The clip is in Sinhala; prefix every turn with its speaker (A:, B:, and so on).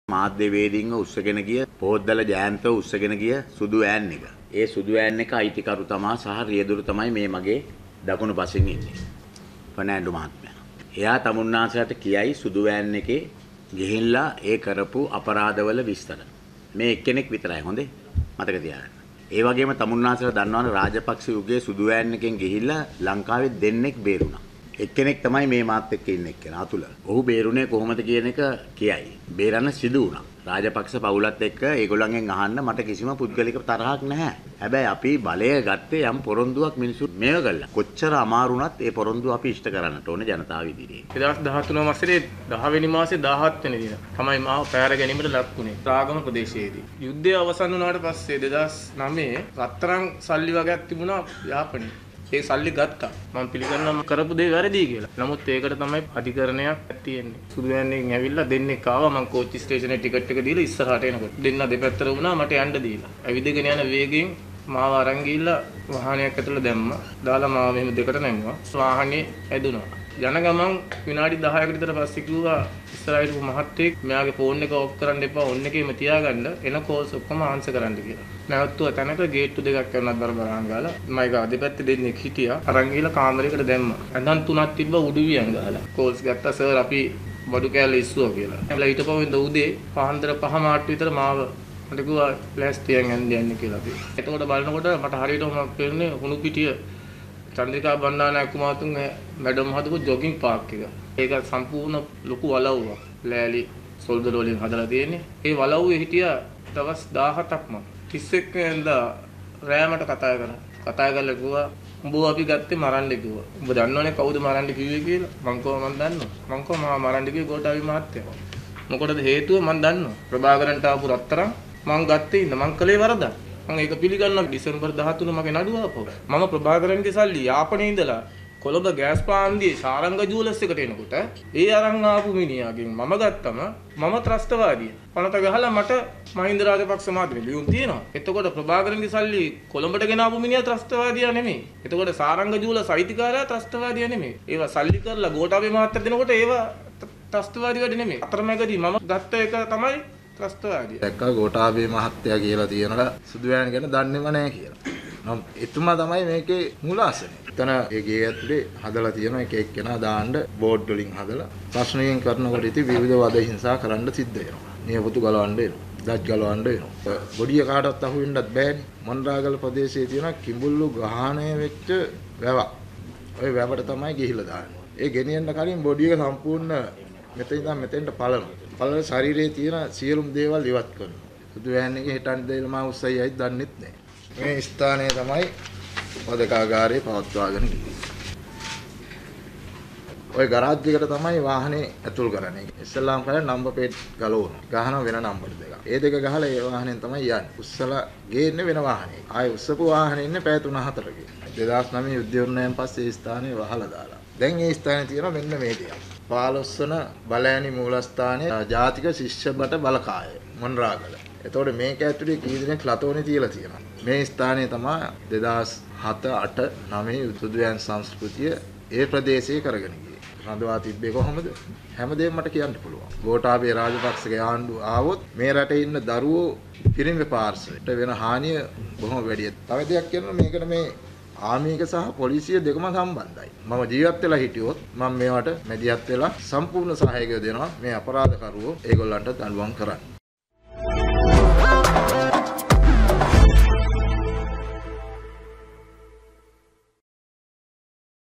A: මාධ්‍යවේදීන්ව උස්සගෙන ගිය පොහොද්දල ජයන්තව උස්සගෙන ගිය සුදු වෑන් එක. ඒ සුදු වෑන් එක අයිතිකරු තමා සහ රියදුරු තමයි මේ මගේ දකුණු පසින් ඉන්නේ. ෆර්නෑන්ඩෝ මහත්මයා. එයා තමුන්නාසයට කියයි සුදු වෑන් එකේ ගිහිල්ලා ඒ කරපු අපරාධවල විස්තර. මේ එක්කෙනෙක් විතරයි හොඳේ. මතක තියාගන්න. ඒ වගේම තමුන්නාසයට දන්නවනේ රාජපක්ෂ යුගයේ සුදු වෑන් එකෙන් ගිහිල්ලා ලංකාවේ දෙන්නෙක් බේරුණා. එක්කෙනෙක් තමයි මේ මාත් එක්ක ඉන්න එක්කෙනා අතුල. ඔහු බේරුනේ කොහොමද කියන එක කියයි. බේරන්න සිදු වුණා. රාජපක්ෂ පවුලත් එක්ක ඒගොල්ලන්ගෙන් අහන්න මට කිසිම පුද්ගලික තරහක් නැහැ. හැබැයි අපි බලය ගත්තේ යම් පොරොන්දුවක් මිනිස්සු මේව කළා. කොච්චර අමාරු වුණත් ඒ පොරොන්දුව අපි ඉෂ්ට කරන්නට ඕනේ ජනතාව ඉදිරියේ. 2013 වසරේ 10 වෙනි මාසේ 17 වෙනි දින තමයි මාව පැහැර ගැනීමට ලක් වුණේ. රාගම ප්‍රදේශයේදී. යුද්ධය අවසන් වුණාට පස්සේ 2009 රත්තරන් සල්ලි වගේක් තිබුණා යාපනයේ. ඒ සල්ලි ගත්තා. මම පිළිගන්නවා කරපු දේ වැරදි කියලා. නමුත් ඒකට තමයි අධිකරණයක් තියෙන්නේ. සුදු වෑන්ෙන් ඇවිල්ලා දෙන්නෙක් ආවා මම කෝච්චි ස්ටේෂනේ ටිකට් එක දීලා ඉස්සරහට එනකොට. දෙන්න දෙපැත්තට වුණා මට යන්න දීලා. ඇවිදගෙන යන වේගයෙන් මාව අරන් ගිහිල්ලා වාහනයක් ඇතුළේ දැම්මා. දාලා මාව මෙහෙම දෙකට නැංගුවා. වාහනේ ඇදුනා. යන ගමන් විනාඩි 10කට විතර පස්සේ කිව්වා ඉස්සරහිට මහත්තයෙක් මෙයාගේ ෆෝන් එක ඔෆ් කරන්න එපා ඔන්න එකේම තියාගන්න එන කෝල්ස් ඔක්කොම ආන්සර් කරන්න කියලා. නැවතුවා තැනක ගේට්ටු දෙකක් කරනත් බරබරාන් ගාලා මයික දෙපැත්තේ දෙන්නෙක් හිටියා. අරන් ගිහලා කාමරයකට දැම්මා. ඇඳන් තුනක් තිබ්බ උඩුවියන් ගාලා. කෝල්ස් ගත්තා සර් අපි බඩු කෑල්ල ඉස්සුවා කියලා. එහලා ඊටපස්සේ උදේ පහන්දර 5 මාට්ටු විතර මාව මට කිව්වා ප්ලාස්ටියෙන් යන්නේ කියලා අපි. එතකොට බලනකොට මට හරියටම පේන්නේ හුණු පිටිය චන්ද්‍රිකා බණ්ඩාරනායක කුමාරතුංග මැඩම් හදපු ජොගින් පාක් එක. ඒක සම්පූර්ණ ලොකු වලව්වක්. ලෑලි සොල්දර වලින් හදලා තියෙන්නේ. ඒ වලව්වේ හිටියා දවස් 17ක් මම. 31 වෙනිදා රෑමට කතා කරා. කතා කරලා කිව්වා උඹව අපි ගත්තේ මරන්න කිව්වා. උඹ දන්නවනේ කවුද මරන්න කිව්වේ කියලා? මං කොහොමද දන්නව? මං කොහොම මරන්න කිව්වේ ගෝඨාභි මහත්තයා. මොකටද හේතුව මං දන්නවා. ප්‍රභාකරන්ට ආපු රත්තරන් මං ගත්තේ ඉන්න මං කලේ වරදක්. මම ඒක පිළිගන්නවා දෙසැම්බර් 13 මගේ නඩුව ආපහු. මම ප්‍රභාකරන්ගේ සල්ලි යාපනයේ ඉඳලා කොළඹ ගෑස් පාන්දියේ සාරංග ජුවලර්ස් එකට එනකොට ඒ අරන් ආපු මිනිහාගෙන් මම ගත්තම මම ත්‍රස්තවාදී. පනත ගහලා මට මහින්ද රාජපක්ෂ මහත්මයා ලියුම් තියෙනවා. එතකොට ප්‍රභාකරන්ගේ සල්ලි කොළඹට ගෙන ආපු මිනිහා ත්‍රස්තවාදියා නෙමෙයි. එතකොට සාරංග ජුවලර්ස් අයිතිකාරයා ත්‍රස්තවාදියා නෙමෙයි. ඒවා සල්ලි කරලා ගෝඨාභය මහත්තයා දෙනකොට ඒවා ත්‍රස්තවාදී වැඩ නෙමෙයි. අතරමැදදී මම ගත්ත එක තමයි ත්‍රස්තවාදී. දැක්කා ගෝඨාභය මහත්තයා කියලා තියනලා සුදු වෑන් ගැන දන්නේම නැහැ කියලා. නම් එතුමා තමයි මේකේ මූලාසනේ. එතන ඒ ගේ ඇතුලේ හදලා තියෙන එක එක්කෙනා දාන්න බෝඩ් වලින් හදලා ප්‍රශ්නයෙන් කරනකොට ඉතින් විවිධ වද හිංසා කරන්න සිද්ධ වෙනවා. නියපොතු ගලවන්න වෙනවා. දත් ගලවන්න වෙනවා. බොඩිය කාටවත් අහු වෙන්නත් බෑනේ. මොණරාගල ප්‍රදේශයේ තියෙන කිඹුල්ලු ග්‍රහණය වෙච්ච වැවක්. ওই වැවට තමයි ගිහිල්ලා දාන්නේ. ඒ ගෙනියන්න කලින් බොඩිය සම්පූර්ණ මෙතන ඉඳන් මෙතෙන්ට පලනවා. පලලා ශරීරයේ තියෙන සියලුම දේවල් ඉවත් කරනවා. සුදු වෑන් එකේ හිටන් දෙල මා උස්සයියි දන්නෙත් නැහැ. මේ ස්ථානයේ තමයි පදකාගාරේ පවත්වාගෙන ගියේ. ওই ගරාජ් එකට තමයි වාහනේ ඇතුල් කරන්නේ. ඉස්ලාම් කරලා නම්බර් ප්ලේට් ගලවනවා. ගහන වෙන නම්බර් දෙකක්. ඒ දෙක ගහලා ඒ වාහනෙන් තමයි යන්නේ. උස්සලා ගේන්නේ වෙන වාහනේ. ආයේ උස්සපු වාහනේ ඉන්නේ පැය 3-4කින්. 2009 යුද්ධ වුණාන් පස්සේ ඒ ස්ථානේ වහලා දාලා. දැන් ඒ ස්ථානේ තියෙනවා මෙන්න මේ ටික. 15 වන බලෑනි මූලස්ථානයේ ජාතික ශිෂ්‍ය බට බලකාය මොණරාගල. එතකොට මේක ඇතුලේ කී දෙනෙක් ලතෝනේ තියලා තියෙනවා. මේ ස්ථානයේ තමයි 2007 8 9 සුදු වෑන් සංස්කෘතිය ඒ ප්‍රදේශයේ කරගෙන ගියේ. රඳවා තිබ්බේ කොහොමද? හැමදේම මට කියන්න පුළුවන්. ගෝඨාභය රාජපක්ෂගේ ආණ්ඩුව ආවොත් මේ රටේ ඉන්න දරුවෝ පිරිමි පාර්ශවයට වෙන හානිය බොහොම වැඩි. තව දෙයක් කියනවා මේකට මේ ආර්මික සහ පොලිසිය දෙකම සම්බන්ධයි. මම ජීවත් වෙලා හිටියොත් මම මේවට මැදිහත් වෙලා සම්පූර්ණ සහායකය දෙනවා මේ අපරාධකරුවෝ ඒගොල්ලන්ට දඬුවම් කරන්න.